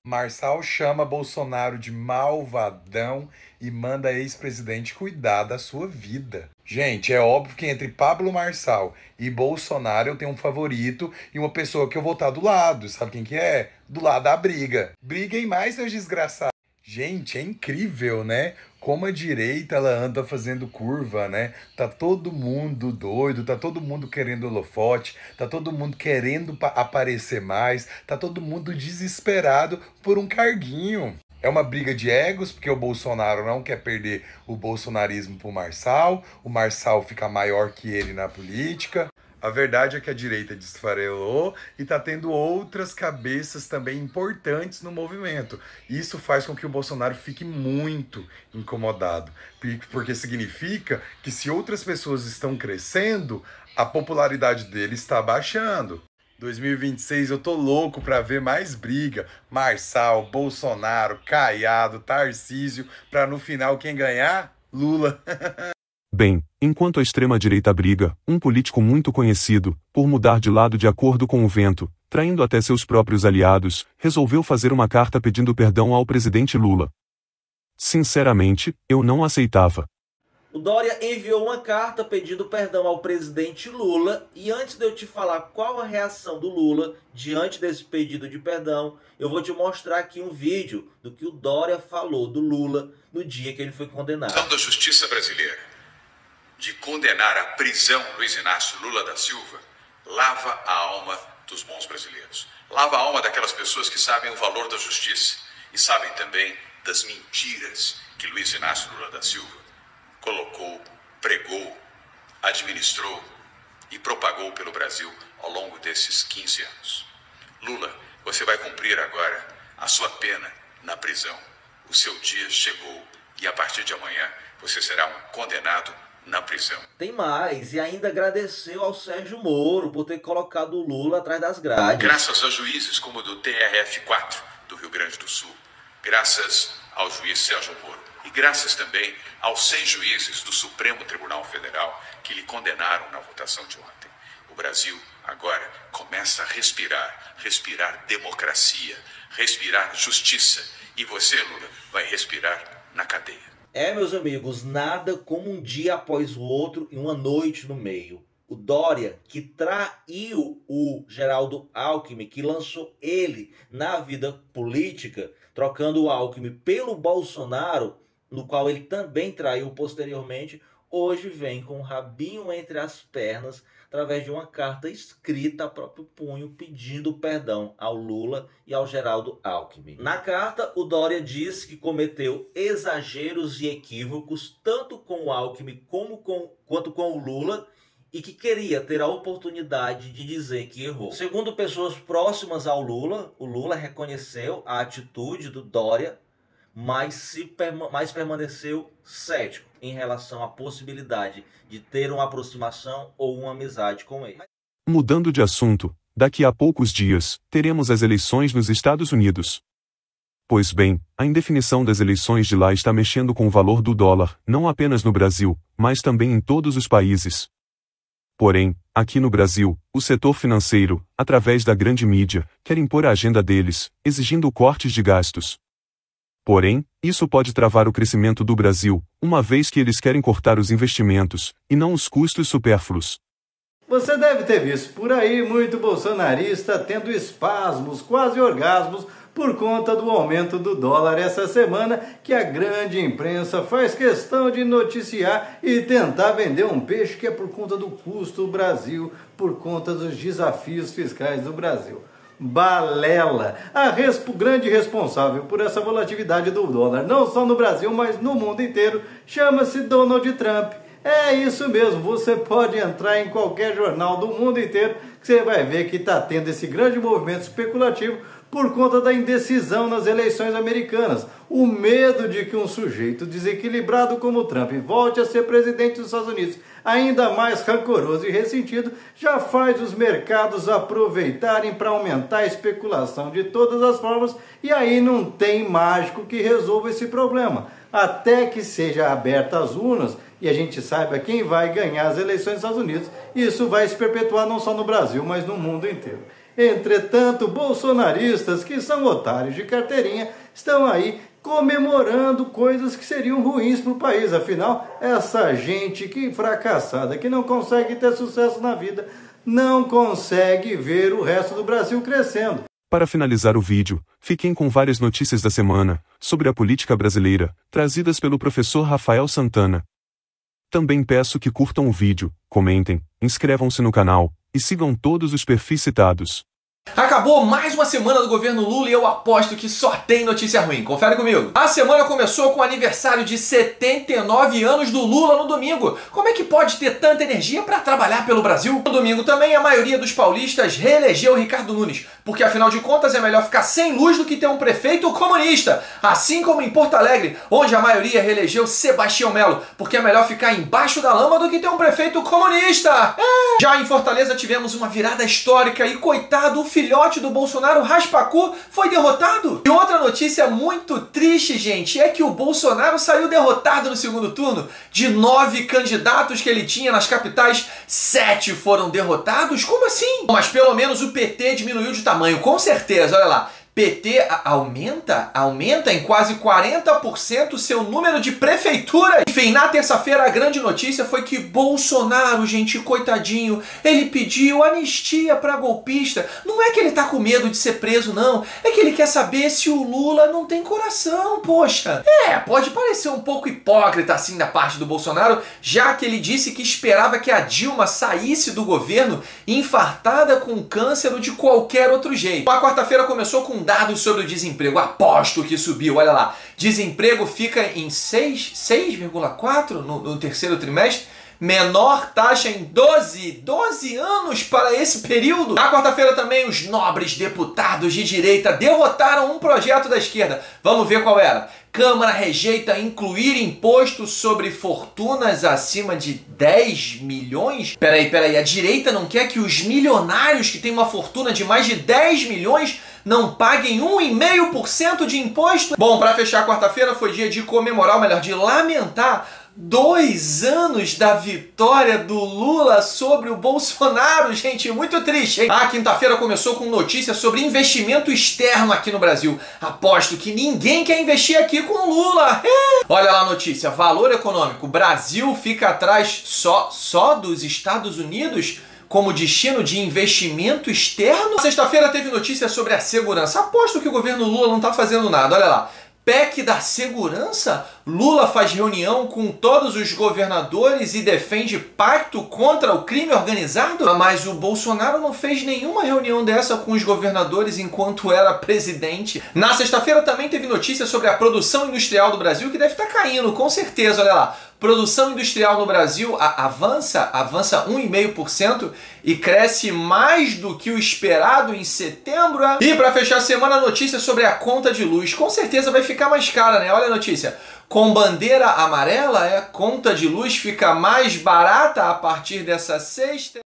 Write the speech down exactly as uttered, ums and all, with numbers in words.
Marçal chama Bolsonaro de malvadão e manda ex-presidente cuidar da sua vida. Gente, é óbvio que entre Pablo Marçal e Bolsonaro eu tenho um favorito e uma pessoa que eu vou estar do lado. Sabe quem que é? Do lado da briga. Briguem mais, seus desgraçados. Gente, é incrível, né? Como a direita ela anda fazendo curva, né? Tá todo mundo doido, tá todo mundo querendo holofote, tá todo mundo querendo pa- aparecer mais, tá todo mundo desesperado por um carguinho. É uma briga de egos, porque o Bolsonaro não quer perder o bolsonarismo pro Marçal, o Marçal fica maior que ele na política. A verdade é que a direita desfarelou e está tendo outras cabeças também importantes no movimento. Isso faz com que o Bolsonaro fique muito incomodado, porque significa que se outras pessoas estão crescendo, a popularidade dele está baixando. dois mil e vinte e seis eu tô louco para ver mais briga. Marçal, Bolsonaro, Caiado, Tarcísio, para no final quem ganhar? Lula. Bem, enquanto a extrema-direita briga, um político muito conhecido, por mudar de lado de acordo com o vento, traindo até seus próprios aliados, resolveu fazer uma carta pedindo perdão ao presidente Lula. Sinceramente, eu não aceitava. O Dória enviou uma carta pedindo perdão ao presidente Lula, e antes de eu te falar qual a reação do Lula diante desse pedido de perdão, eu vou te mostrar aqui um vídeo do que o Dória falou do Lula no dia que ele foi condenado. A da justiça brasileira de condenar à prisão Luiz Inácio Lula da Silva lava a alma dos bons brasileiros. Lava a alma daquelas pessoas que sabem o valor da justiça e sabem também das mentiras que Luiz Inácio Lula da Silva colocou, pregou, administrou e propagou pelo Brasil ao longo desses quinze anos. Lula, você vai cumprir agora a sua pena na prisão. O seu dia chegou e a partir de amanhã você será um condenado na prisão. Tem mais, e ainda agradeceu ao Sérgio Moro por ter colocado o Lula atrás das grades. Graças a juízes como o do T R F quatro do Rio Grande do Sul, graças ao juiz Sérgio Moro e graças também aos seis juízes do Supremo Tribunal Federal que lhe condenaram na votação de ontem. O Brasil agora começa a respirar, respirar democracia, respirar justiça, e você, Lula, vai respirar na cadeia. É, meus amigos, nada como um dia após o outro e uma noite no meio. O Dória, que traiu o Geraldo Alckmin, que lançou ele na vida política, trocando o Alckmin pelo Bolsonaro, no qual ele também traiu posteriormente, hoje vem com o rabinho entre as pernas, através de uma carta escrita a próprio punho, pedindo perdão ao Lula e ao Geraldo Alckmin. Na carta, o Dória diz que cometeu exageros e equívocos, tanto com o Alckmin como com, quanto com o Lula, e que queria ter a oportunidade de dizer que errou. Segundo pessoas próximas ao Lula, o Lula reconheceu a atitude do Dória, mas, se, mas permaneceu cético em relação à possibilidade de ter uma aproximação ou uma amizade com ele. Mudando de assunto, daqui a poucos dias, teremos as eleições nos Estados Unidos. Pois bem, a indefinição das eleições de lá está mexendo com o valor do dólar, não apenas no Brasil, mas também em todos os países. Porém, aqui no Brasil, o setor financeiro, através da grande mídia, quer impor a agenda deles, exigindo cortes de gastos. Porém, isso pode travar o crescimento do Brasil, uma vez que eles querem cortar os investimentos, e não os custos supérfluos. Você deve ter visto por aí muito bolsonarista tendo espasmos, quase orgasmos, por conta do aumento do dólar essa semana, que a grande imprensa faz questão de noticiar e tentar vender um peixe que é por conta do custo do Brasil, por conta dos desafios fiscais do Brasil. Balela, a resp- grande responsável por essa volatilidade do dólar, não só no Brasil, mas no mundo inteiro, chama-se Donald Trump. É isso mesmo, você pode entrar em qualquer jornal do mundo inteiro que você vai ver que está tendo esse grande movimento especulativo por conta da indecisão nas eleições americanas. O medo de que um sujeito desequilibrado como Trump volte a ser presidente dos Estados Unidos, ainda mais rancoroso e ressentido, já faz os mercados aproveitarem para aumentar a especulação de todas as formas, e aí não tem mágico que resolva esse problema. Até que seja aberta as urnas e a gente saiba quem vai ganhar as eleições dos Estados Unidos, isso vai se perpetuar não só no Brasil, mas no mundo inteiro. Entretanto, bolsonaristas que são otários de carteirinha estão aí comemorando coisas que seriam ruins para o país. Afinal, essa gente que fracassada, que não consegue ter sucesso na vida, não consegue ver o resto do Brasil crescendo. Para finalizar o vídeo, fiquem com várias notícias da semana sobre a política brasileira, trazidas pelo professor Rafael Santana. Também peço que curtam o vídeo, comentem, inscrevam-se no canal e sigam todos os perfis citados. Acabou mais uma semana do governo Lula e eu aposto que só tem notícia ruim. Confere comigo. A semana começou com o aniversário de setenta e nove anos do Lula no domingo. Como é que pode ter tanta energia para trabalhar pelo Brasil? No domingo também a maioria dos paulistas reelegeu Ricardo Nunes, porque afinal de contas é melhor ficar sem luz do que ter um prefeito comunista. Assim como em Porto Alegre, onde a maioria reelegeu Sebastião Melo, porque é melhor ficar embaixo da lama do que ter um prefeito comunista. É. Já em Fortaleza tivemos uma virada histórica e coitado, o filhote do Bolsonaro, Raspacu, foi derrotado. E outra notícia muito triste, gente, é que o Bolsonaro saiu derrotado no segundo turno. De nove candidatos que ele tinha nas capitais, sete foram derrotados? Como assim? Mas pelo menos o P T diminuiu de tamanho, com certeza, olha lá. P T aumenta, aumenta em quase quarenta por cento seu número de prefeituras. Enfim, na terça-feira a grande notícia foi que Bolsonaro, gente, coitadinho, ele pediu anistia para golpista. Não é que ele tá com medo de ser preso, não. É que ele quer saber se o Lula não tem coração, poxa. É, pode parecer um pouco hipócrita assim da parte do Bolsonaro, já que ele disse que esperava que a Dilma saísse do governo infartada com câncer ou de qualquer outro jeito. A quarta-feira começou com dados sobre o desemprego. Aposto que subiu, olha lá. Desemprego fica em seis vírgula quatro no, no terceiro trimestre. Menor taxa em doze, doze anos para esse período. Na quarta-feira também os nobres deputados de direita derrotaram um projeto da esquerda. Vamos ver qual era. Câmara rejeita incluir imposto sobre fortunas acima de dez milhões? Peraí, peraí, a direita não quer que os milionários que têm uma fortuna de mais de dez milhões não paguem um vírgula cinco por cento de imposto? Bom, para fechar a quarta-feira foi dia de comemorar, ou melhor, de lamentar dois anos da vitória do Lula sobre o Bolsonaro, gente, muito triste, hein? A quinta-feira começou com notícias sobre investimento externo aqui no Brasil. Aposto que ninguém quer investir aqui com o Lula. É. Olha lá a notícia, valor econômico, Brasil fica atrás só, só dos Estados Unidos como destino de investimento externo. Sexta-feira teve notícia sobre a segurança. Aposto que o governo Lula não tá fazendo nada, olha lá. P E C da segurança? Lula faz reunião com todos os governadores e defende pacto contra o crime organizado? Mas o Bolsonaro não fez nenhuma reunião dessa com os governadores enquanto era presidente. Na sexta-feira também teve notícia sobre a produção industrial do Brasil, que deve estar caindo, com certeza, olha lá. Produção industrial no Brasil a, avança, avança um vírgula cinco por cento e cresce mais do que o esperado em setembro. E para fechar a semana, a notícia sobre a conta de luz. Com certeza vai ficar mais cara, né? Olha a notícia. Com bandeira amarela, a conta de luz fica mais barata a partir dessa sexta.